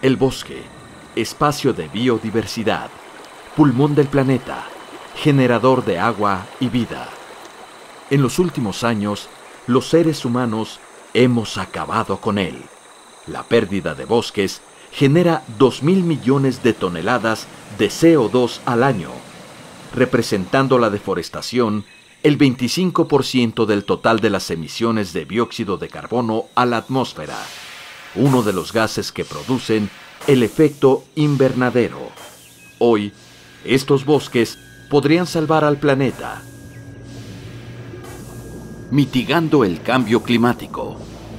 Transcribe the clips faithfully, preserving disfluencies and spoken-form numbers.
El bosque, espacio de biodiversidad, pulmón del planeta, generador de agua y vida. En los últimos años, los seres humanos hemos acabado con él. La pérdida de bosques genera dos mil millones de toneladas de C O dos al año, representando la deforestación el veinticinco por ciento del total de las emisiones de dióxido de carbono a la atmósfera, uno de los gases que producen el efecto invernadero. Hoy, estos bosques podrían salvar al planeta. Mitigando el cambio climático.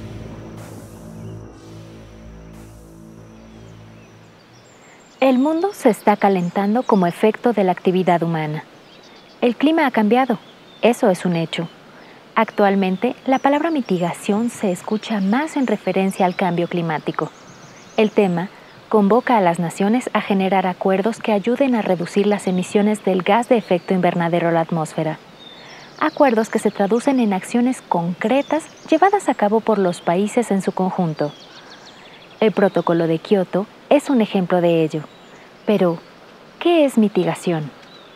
El mundo se está calentando como efecto de la actividad humana. El clima ha cambiado, eso es un hecho. Actualmente, la palabra mitigación se escucha más en referencia al cambio climático. El tema convoca a las naciones a generar acuerdos que ayuden a reducir las emisiones del gas de efecto invernadero a la atmósfera. Acuerdos que se traducen en acciones concretas llevadas a cabo por los países en su conjunto. El Protocolo de Kioto es un ejemplo de ello. Pero, ¿qué es mitigación?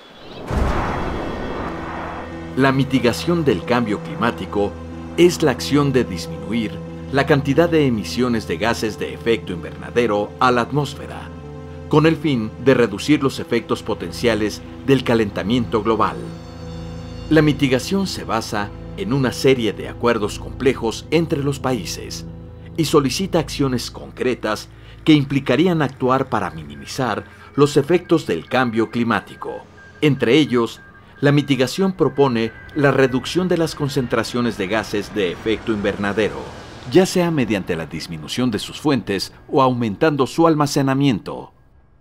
La mitigación del cambio climático es la acción de disminuir la cantidad de emisiones de gases de efecto invernadero a la atmósfera, con el fin de reducir los efectos potenciales del calentamiento global. La mitigación se basa en una serie de acuerdos complejos entre los países y solicita acciones concretas que implicarían actuar para minimizar los efectos del cambio climático. Entre ellos, la mitigación propone la reducción de las concentraciones de gases de efecto invernadero, ya sea mediante la disminución de sus fuentes o aumentando su almacenamiento.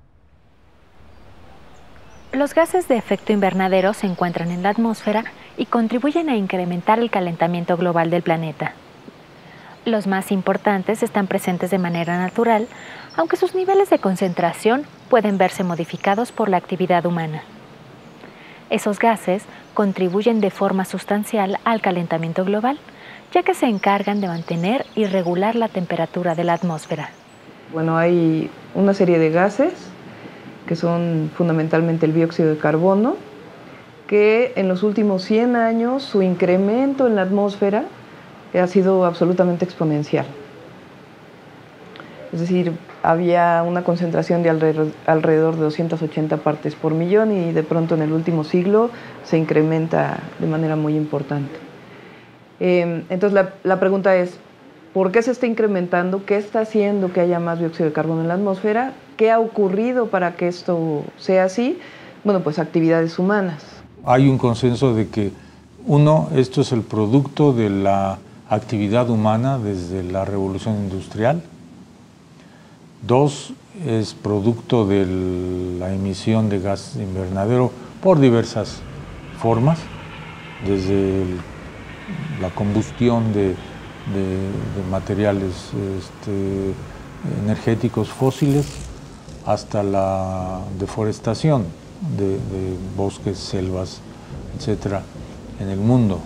Los gases de efecto invernadero se encuentran en la atmósfera y contribuyen a incrementar el calentamiento global del planeta. Los más importantes están presentes de manera natural, aunque sus niveles de concentración pueden verse modificados por la actividad humana. Esos gases contribuyen de forma sustancial al calentamiento global, ya que se encargan de mantener y regular la temperatura de la atmósfera. Bueno, hay una serie de gases que son fundamentalmente el dióxido de carbono, que en los últimos cien años su incremento en la atmósfera ha sido absolutamente exponencial. Es decir, había una concentración de alrededor, alrededor de doscientas ochenta partes por millón y de pronto en el último siglo se incrementa de manera muy importante. Eh, entonces la, la pregunta es, ¿por qué se está incrementando? ¿Qué está haciendo que haya más dióxido de carbono en la atmósfera? ¿Qué ha ocurrido para que esto sea así? Bueno, pues actividades humanas. Hay un consenso de que, uno, esto es el producto de la actividad humana desde la revolución industrial. Dos, es producto de la emisión de gas invernadero por diversas formas, desde el, la combustión de, de, de materiales este, energéticos fósiles hasta la deforestación de, de bosques, selvas, etcétera, en el mundo.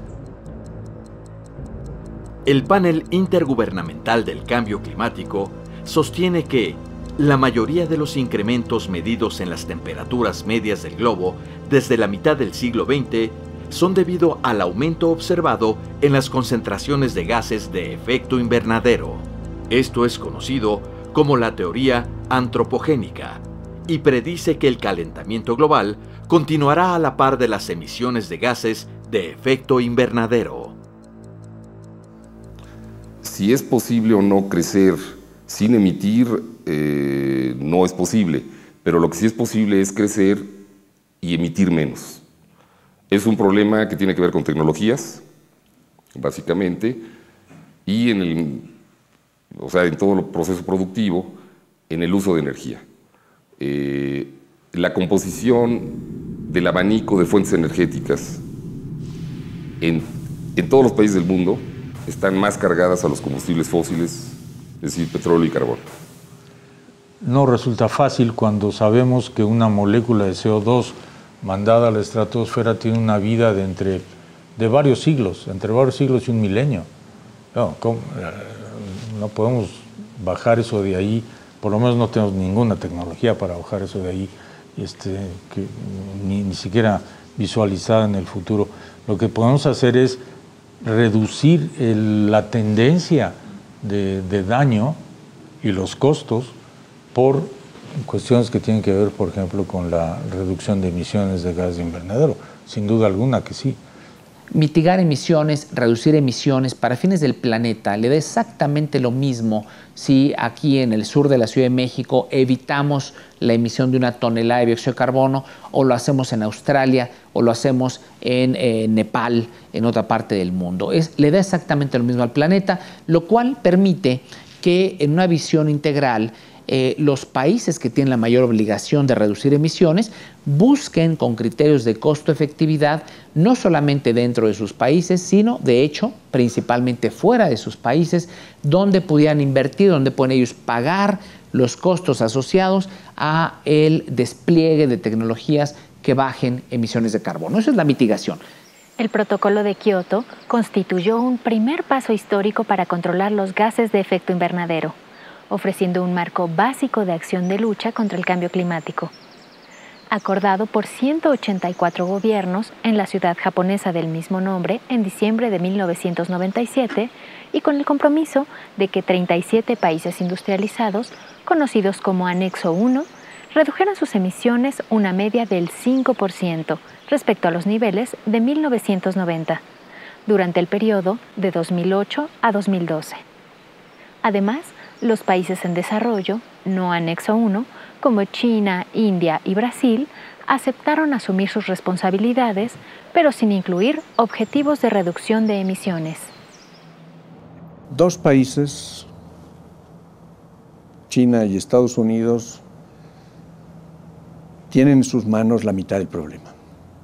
El Panel Intergubernamental del Cambio Climático sostiene que la mayoría de los incrementos medidos en las temperaturas medias del globo desde la mitad del siglo veinte son debido al aumento observado en las concentraciones de gases de efecto invernadero. Esto es conocido como la teoría antropogénica y predice que el calentamiento global continuará a la par de las emisiones de gases de efecto invernadero. Si es posible o no crecer sin emitir, eh, no es posible, pero lo que sí es posible es crecer y emitir menos. Es un problema que tiene que ver con tecnologías, básicamente, y en el, o sea, en todo el proceso productivo, en el uso de energía. Eh, la composición del abanico de fuentes energéticas en, en todos los países del mundo están más cargadas a los combustibles fósiles, es decir, petróleo y carbón. No resulta fácil cuando sabemos que una molécula de C O dos mandada a la estratosfera tiene una vida de, entre, de varios siglos, entre varios siglos y un milenio. No, ¿cómo? No podemos bajar eso de ahí por lo menos no tenemos ninguna tecnología para bajar eso de ahí, este, que, ni, ni siquiera visualizada en el futuro. Lo que podemos hacer es reducir el, la tendencia de, de daño y los costos por cuestiones que tienen que ver, por ejemplo, con la reducción de emisiones de gas de invernadero. Sin duda alguna que sí. Mitigar emisiones, reducir emisiones para fines del planeta le da exactamente lo mismo si aquí en el sur de la Ciudad de México evitamos la emisión de una tonelada de dióxido de carbono, o lo hacemos en Australia, o lo hacemos en eh, Nepal, en otra parte del mundo. Es, le da exactamente lo mismo al planeta, lo cual permite que en una visión integral Eh, los países que tienen la mayor obligación de reducir emisiones busquen con criterios de costo-efectividad no solamente dentro de sus países, sino de hecho principalmente fuera de sus países, donde pudieran invertir, donde pueden ellos pagar los costos asociados a el despliegue de tecnologías que bajen emisiones de carbono. Eso es la mitigación. El Protocolo de Kioto constituyó un primer paso histórico para controlar los gases de efecto invernadero, ofreciendo un marco básico de acción de lucha contra el cambio climático. Acordado por ciento ochenta y cuatro gobiernos en la ciudad japonesa del mismo nombre en diciembre de mil novecientos noventa y siete, y con el compromiso de que treinta y siete países industrializados, conocidos como Anexo uno, redujeran sus emisiones una media del cinco por ciento respecto a los niveles de mil novecientos noventa, durante el periodo de dos mil ocho a dos mil doce. Además, los países en desarrollo, no Anexo uno, como China, India y Brasil, aceptaron asumir sus responsabilidades, pero sin incluir objetivos de reducción de emisiones. Dos países, China y Estados Unidos, tienen en sus manos la mitad del problema.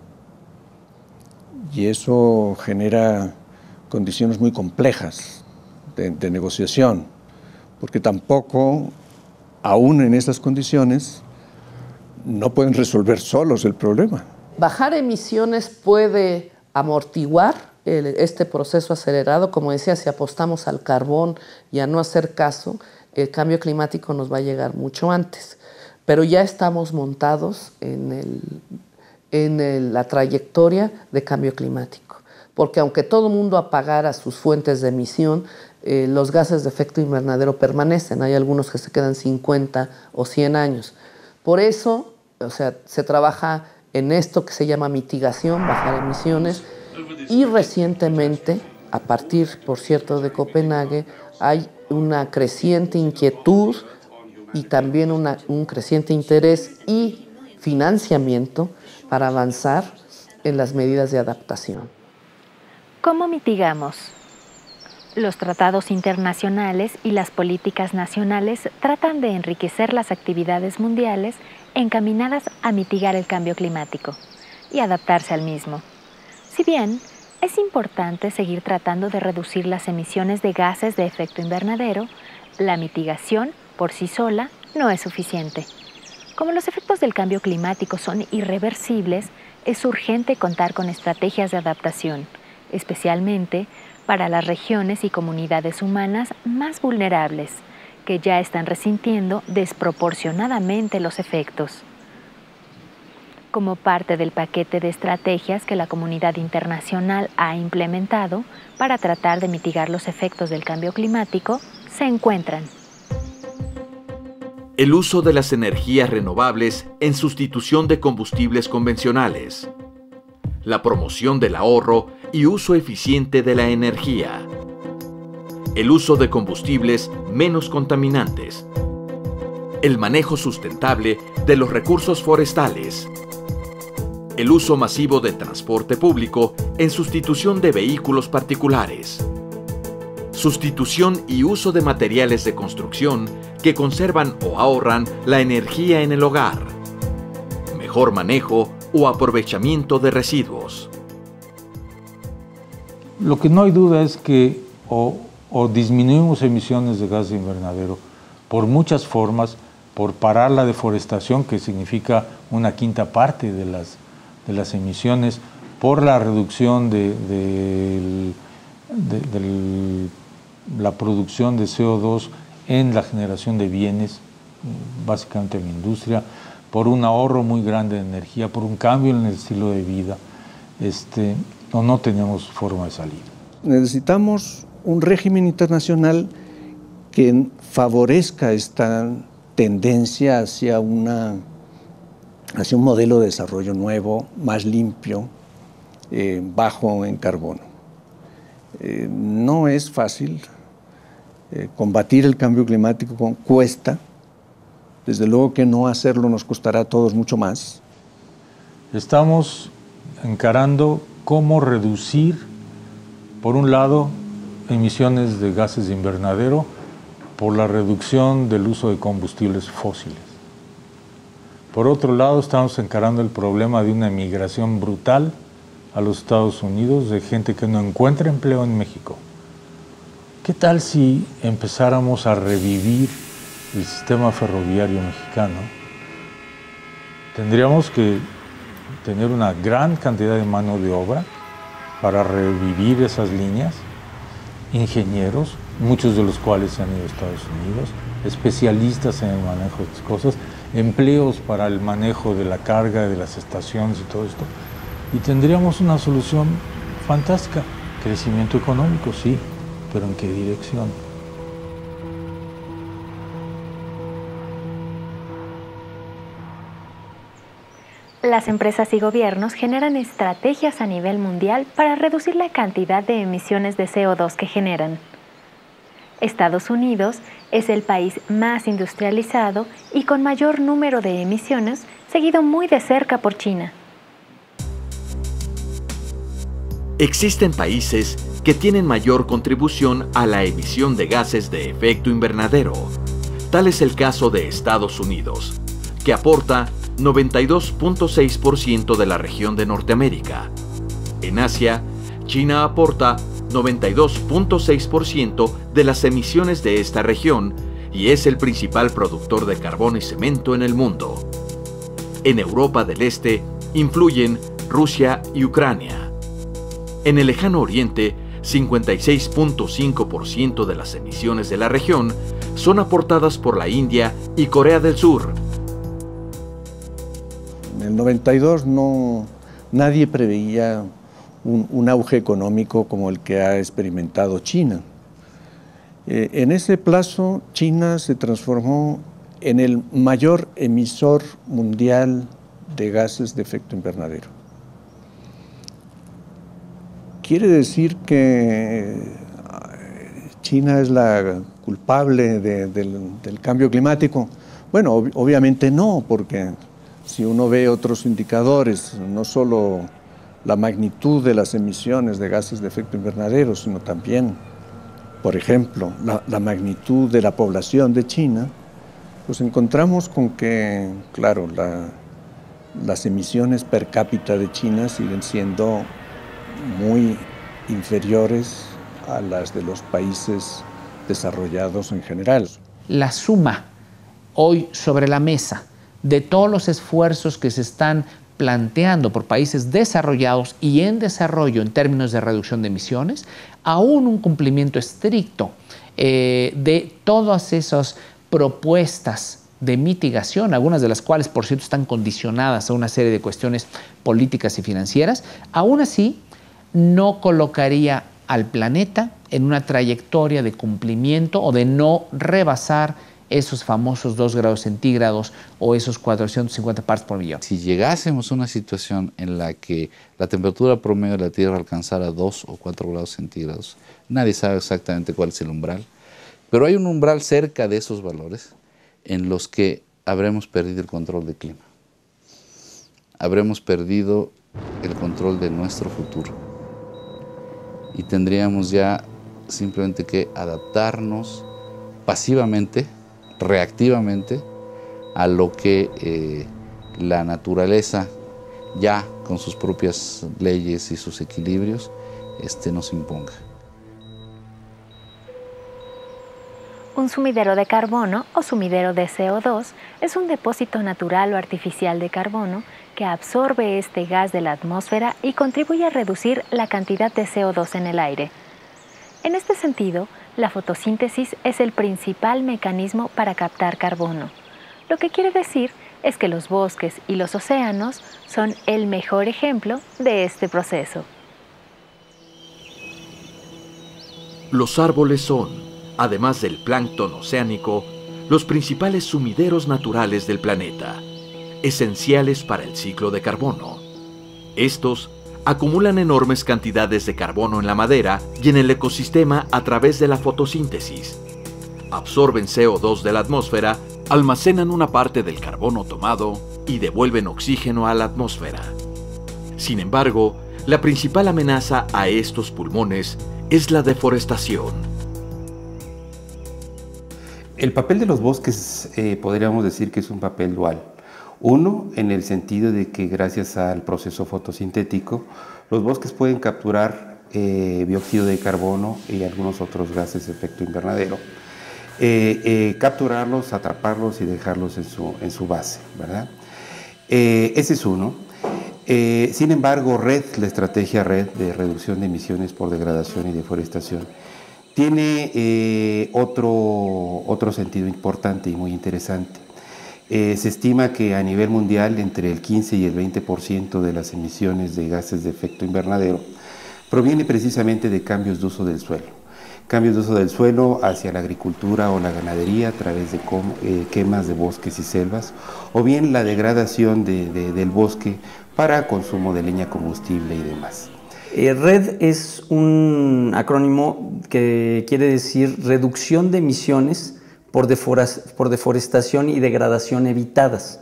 Y eso genera condiciones muy complejas de, de negociación, porque tampoco, aún en esas condiciones, no pueden resolver solos el problema. Bajar emisiones puede amortiguar el, este proceso acelerado. Como decía, si apostamos al carbón y a no hacer caso, el cambio climático nos va a llegar mucho antes. Pero ya estamos montados en, el, en el, la trayectoria de cambio climático. Porque aunque todo el mundo apagara sus fuentes de emisión, eh, los gases de efecto invernadero permanecen. Hay algunos que se quedan cincuenta o cien años. Por eso, o sea, se trabaja en esto que se llama mitigación, bajar emisiones, y recientemente, a partir, por cierto, de Copenhague, hay una creciente inquietud y también una, un creciente interés y financiamiento para avanzar en las medidas de adaptación. ¿Cómo mitigamos? Los tratados internacionales y las políticas nacionales tratan de enriquecer las actividades mundiales encaminadas a mitigar el cambio climático y adaptarse al mismo. Si bien es importante seguir tratando de reducir las emisiones de gases de efecto invernadero, la mitigación por sí sola no es suficiente. Como los efectos del cambio climático son irreversibles, es urgente contar con estrategias de adaptación, especialmente para las regiones y comunidades humanas más vulnerables, que ya están resintiendo desproporcionadamente los efectos. Como parte del paquete de estrategias que la comunidad internacional ha implementado para tratar de mitigar los efectos del cambio climático, se encuentran el uso de las energías renovables en sustitución de combustibles convencionales, la promoción del ahorro y uso eficiente de la energía, el uso de combustibles menos contaminantes, el manejo sustentable de los recursos forestales, el uso masivo de transporte público en sustitución de vehículos particulares, sustitución y uso de materiales de construcción que conservan o ahorran la energía en el hogar, mejor manejo o aprovechamiento de residuos. Lo que no hay duda es que o, o disminuimos emisiones de gas de invernadero por muchas formas, por parar la deforestación, que significa una quinta parte de las, de las emisiones, por la reducción de, de, de, de la producción de C O dos en la generación de bienes, básicamente en la industria, por un ahorro muy grande de energía, por un cambio en el estilo de vida, este, no, no tenemos forma de salir. Necesitamos un régimen internacional que favorezca esta tendencia hacia, una, hacia un modelo de desarrollo nuevo, más limpio, eh, bajo en carbono. Eh, no es fácil. Eh, combatir el cambio climático cuesta. Desde luego que no hacerlo nos costará a todos mucho más. Estamos encarando cómo reducir, por un lado, emisiones de gases de invernadero por la reducción del uso de combustibles fósiles. Por otro lado, estamos encarando el problema de una emigración brutal a los Estados Unidos de gente que no encuentra empleo en México. ¿Qué tal si empezáramos a revivir el sistema ferroviario mexicano? Tendríamos que tener una gran cantidad de mano de obra para revivir esas líneas, ingenieros, muchos de los cuales se han ido a Estados Unidos, especialistas en el manejo de estas cosas, empleos para el manejo de la carga de las estaciones y todo esto. Y tendríamos una solución fantástica. Crecimiento económico, sí, pero ¿en qué dirección? Las empresas y gobiernos generan estrategias a nivel mundial para reducir la cantidad de emisiones de C O dos que generan. Estados Unidos es el país más industrializado y con mayor número de emisiones, seguido muy de cerca por China. Existen países que tienen mayor contribución a la emisión de gases de efecto invernadero. Tal es el caso de Estados Unidos, que aporta noventa y dos punto seis por ciento de la región de Norteamérica. En Asia, China aporta noventa y dos punto seis por ciento de las emisiones de esta región y es el principal productor de carbón y cemento en el mundo. En Europa del Este influyen Rusia y Ucrania. En el lejano Oriente, cincuenta y seis punto cinco por ciento de las emisiones de la región son aportadas por la India y Corea del Sur. En el noventa y dos no, nadie preveía un, un auge económico como el que ha experimentado China. Eh, en ese plazo, China se transformó en el mayor emisor mundial de gases de efecto invernadero. ¿Quiere decir que China es la culpable de, del, del cambio climático? Bueno, ob- obviamente no, porque si uno ve otros indicadores, no solo la magnitud de las emisiones de gases de efecto invernadero, sino también, por ejemplo, la, la magnitud de la población de China, pues encontramos con que, claro, la, las emisiones per cápita de China siguen siendo muy inferiores a las de los países desarrollados en general. La suma hoy sobre la mesa de todos los esfuerzos que se están planteando por países desarrollados y en desarrollo en términos de reducción de emisiones, aún un cumplimiento estricto eh, de todas esas propuestas de mitigación, algunas de las cuales, por cierto, están condicionadas a una serie de cuestiones políticas y financieras, aún así no colocaría al planeta en una trayectoria de cumplimiento o de no rebasar esos famosos dos grados centígrados o esos cuatrocientos cincuenta partes por millón. Si llegásemos a una situación en la que la temperatura promedio de la Tierra alcanzara dos o cuatro grados centígrados, nadie sabe exactamente cuál es el umbral, pero hay un umbral cerca de esos valores en los que habremos perdido el control del clima. Habremos perdido el control de nuestro futuro. Y tendríamos ya simplemente que adaptarnos pasivamente, reactivamente, a lo que eh, la naturaleza, ya con sus propias leyes y sus equilibrios, este, nos imponga. Un sumidero de carbono o sumidero de C O dos es un depósito natural o artificial de carbono que absorbe este gas de la atmósfera y contribuye a reducir la cantidad de C O dos en el aire. En este sentido, la fotosíntesis es el principal mecanismo para captar carbono. lo que quiere decir es que los bosques y los océanos son el mejor ejemplo de este proceso. Los árboles son, además del plancton oceánico, los principales sumideros naturales del planeta, esenciales para el ciclo de carbono. Estos acumulan enormes cantidades de carbono en la madera y en el ecosistema a través de la fotosíntesis. Absorben C O dos de la atmósfera, almacenan una parte del carbono tomado y devuelven oxígeno a la atmósfera. Sin embargo, la principal amenaza a estos pulmones es la deforestación. El papel de los bosques eh, podríamos decir que es un papel dual. Uno, en el sentido de que gracias al proceso fotosintético, los bosques pueden capturar eh, dióxido de carbono y algunos otros gases de efecto invernadero. Eh, eh, capturarlos, atraparlos y dejarlos en su, en su base, ¿verdad? Eh, ese es uno. Eh, sin embargo, REDD, la estrategia REDD de reducción de emisiones por degradación y deforestación, tiene eh, otro, otro sentido importante y muy interesante. Eh, se estima que a nivel mundial entre el quince y el veinte por ciento de las emisiones de gases de efecto invernadero proviene precisamente de cambios de uso del suelo. Cambios de uso del suelo hacia la agricultura o la ganadería a través de eh, quemas de bosques y selvas, o bien la degradación de, de, del bosque para consumo de leña combustible y demás. Eh, REDD es un acrónimo que quiere decir reducción de emisiones por, por deforestación y degradación evitadas.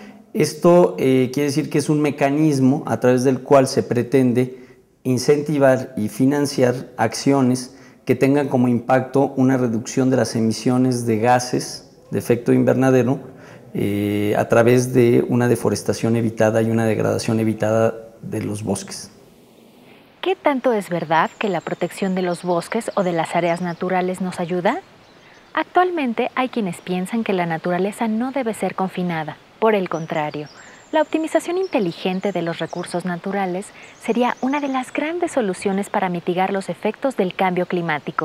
Esto eh, quiere decir que es un mecanismo a través del cual se pretende incentivar y financiar acciones que tengan como impacto una reducción de las emisiones de gases de efecto invernadero eh, a través de una deforestación evitada y una degradación evitada de los bosques. ¿Qué tanto es verdad que la protección de los bosques o de las áreas naturales nos ayuda? Actualmente hay quienes piensan que la naturaleza no debe ser confinada. Por el contrario, la optimización inteligente de los recursos naturales sería una de las grandes soluciones para mitigar los efectos del cambio climático.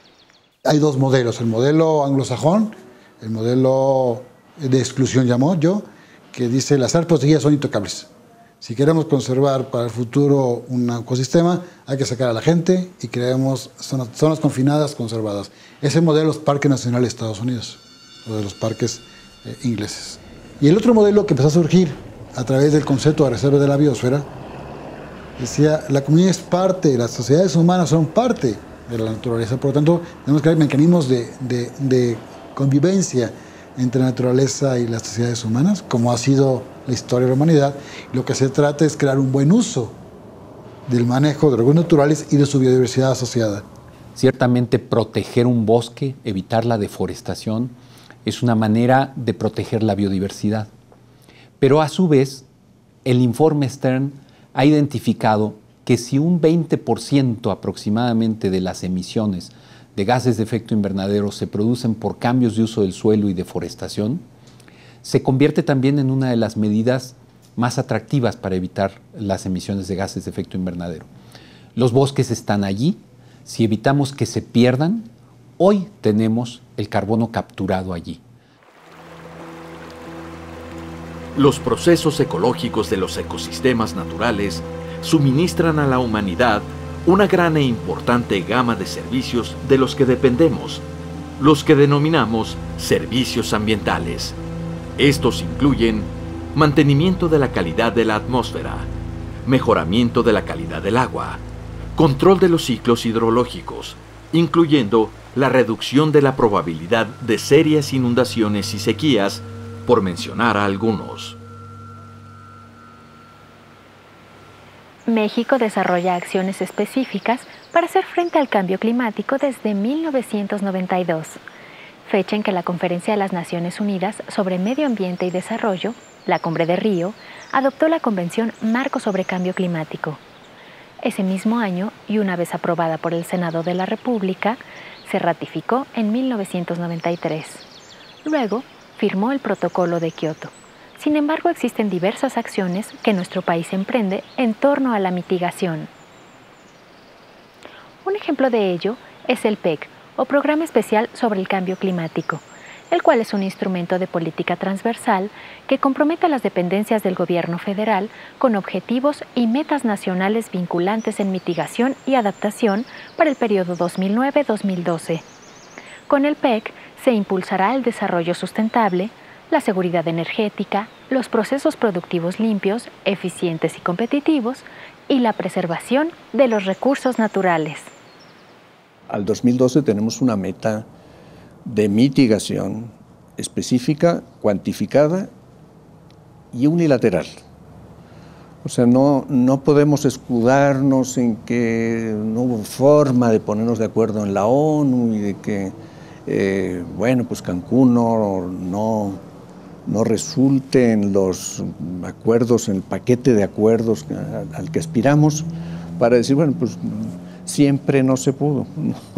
Hay dos modelos, el modelo anglosajón, el modelo de exclusión llamó yo, que dice las áreas protegidas son intocables. Si queremos conservar para el futuro un ecosistema, hay que sacar a la gente y creemos zonas, zonas confinadas conservadas. Ese modelo es Parque Nacional de Estados Unidos, o de los parques eh, ingleses. Y el otro modelo que empezó a surgir a través del concepto de reserva de la biosfera, decía, la comunidad es parte, las sociedades humanas son parte de la naturaleza, por lo tanto, tenemos que crear mecanismos de, de, de convivencia entre la naturaleza y las sociedades humanas, como ha sido la historia de la humanidad. Lo que se trata es crear un buen uso del manejo de recursos naturales y de su biodiversidad asociada. Ciertamente, proteger un bosque, evitar la deforestación, es una manera de proteger la biodiversidad. Pero a su vez, el informe Stern ha identificado que si un veinte por ciento aproximadamente de las emisiones de gases de efecto invernadero se producen por cambios de uso del suelo y deforestación, se convierte también en una de las medidas más atractivas para evitar las emisiones de gases de efecto invernadero. Los bosques están allí. Si evitamos que se pierdan, hoy tenemos el carbono capturado allí. Los procesos ecológicos de los ecosistemas naturales suministran a la humanidad una gran e importante gama de servicios de los que dependemos, los que denominamos servicios ambientales. Estos incluyen mantenimiento de la calidad de la atmósfera, mejoramiento de la calidad del agua, control de los ciclos hidrológicos, incluyendo la reducción de la probabilidad de serias inundaciones y sequías, por mencionar a algunos. México desarrolla acciones específicas para hacer frente al cambio climático desde mil novecientos noventa y dos, fecha en que la Conferencia de las Naciones Unidas sobre Medio Ambiente y Desarrollo, la Cumbre de Río, adoptó la Convención Marco sobre Cambio Climático. Ese mismo año, y una vez aprobada por el Senado de la República, se ratificó en mil novecientos noventa y tres. Luego, firmó el Protocolo de Kioto. Sin embargo, existen diversas acciones que nuestro país emprende en torno a la mitigación. Un ejemplo de ello es el P E C, o Programa Especial sobre el Cambio Climático, el cual es un instrumento de política transversal que compromete a las dependencias del gobierno federal con objetivos y metas nacionales vinculantes en mitigación y adaptación para el periodo dos mil nueve a dos mil doce. Con el P E C se impulsará el desarrollo sustentable, la seguridad energética, los procesos productivos limpios, eficientes y competitivos, y la preservación de los recursos naturales. Al dos mil doce tenemos una meta de mitigación específica, cuantificada y unilateral. O sea, no, no podemos escudarnos en que no hubo forma de ponernos de acuerdo en la ONU y de que, eh, bueno, pues Cancún no, no, no resulte en los acuerdos, en el paquete de acuerdos al que aspiramos, para decir, bueno, pues siempre no se pudo.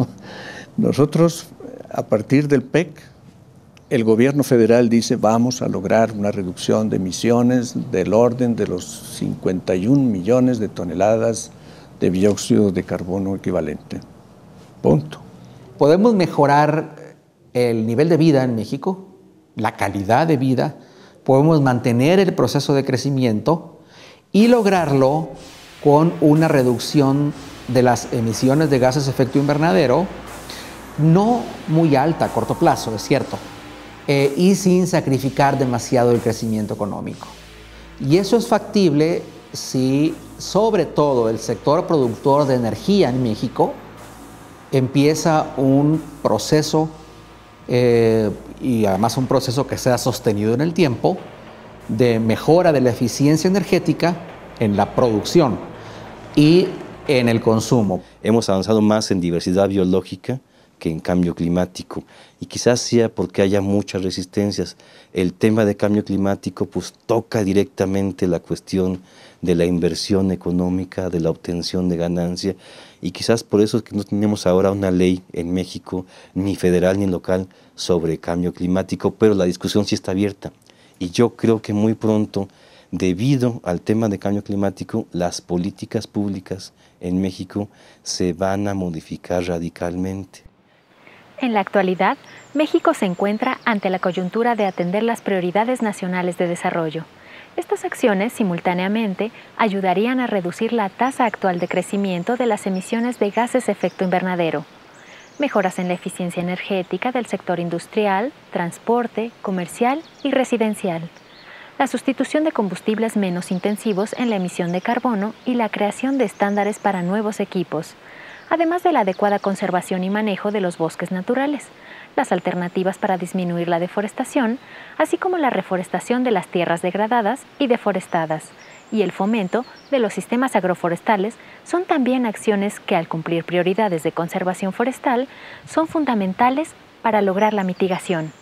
Nosotros, a partir del P E C, el gobierno federal dice vamos a lograr una reducción de emisiones del orden de los cincuenta y un millones de toneladas de dióxido de carbono equivalente. Punto. ¿Podemos mejorar el nivel de vida en México, la calidad de vida? ¿Podemos mantener el proceso de crecimiento y lograrlo con una reducción de las emisiones de gases de efecto invernadero no muy alta a corto plazo, es cierto, eh, y sin sacrificar demasiado el crecimiento económico? Y eso es factible si, sobre todo, el sector productor de energía en México empieza un proceso, eh, y además un proceso que sea sostenido en el tiempo, de mejora de la eficiencia energética en la producción y en el consumo. Hemos avanzado más en diversidad biológica que en cambio climático, y quizás sea porque haya muchas resistencias. El tema de cambio climático pues toca directamente la cuestión de la inversión económica, de la obtención de ganancia, y quizás por eso es que no tenemos ahora una ley en México, ni federal ni local, sobre cambio climático, pero la discusión sí está abierta. Y yo creo que muy pronto, debido al tema de cambio climático, las políticas públicas en México se van a modificar radicalmente. En la actualidad, México se encuentra ante la coyuntura de atender las prioridades nacionales de desarrollo. Estas acciones, simultáneamente, ayudarían a reducir la tasa actual de crecimiento de las emisiones de gases de efecto invernadero. Mejoras en la eficiencia energética del sector industrial, transporte, comercial y residencial. La sustitución de combustibles menos intensivos en la emisión de carbono y la creación de estándares para nuevos equipos, además de la adecuada conservación y manejo de los bosques naturales, las alternativas para disminuir la deforestación, así como la reforestación de las tierras degradadas y deforestadas, y el fomento de los sistemas agroforestales son también acciones que, al cumplir prioridades de conservación forestal, son fundamentales para lograr la mitigación.